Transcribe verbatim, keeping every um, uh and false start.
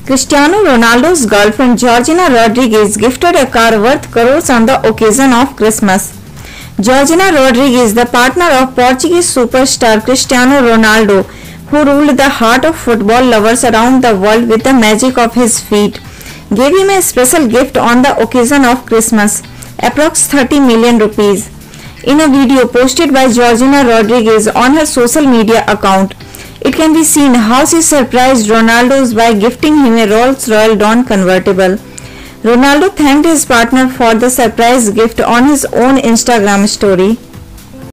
Cristiano Ronaldo's girlfriend Georgina Rodriguez gifted a car worth crores on the occasion of Christmas. Georgina Rodriguez, the partner of Portuguese superstar Cristiano Ronaldo, who ruled the heart of football lovers around the world with the magic of his feet, gave him a special gift on the occasion of Christmas, approx thirty million rupees. In a video posted by Georgina Rodriguez on her social media account, it can be seen how she surprised Ronaldo by gifting him a Rolls-Royce Dawn convertible. Ronaldo thanked his partner for the surprise gift on his own Instagram story.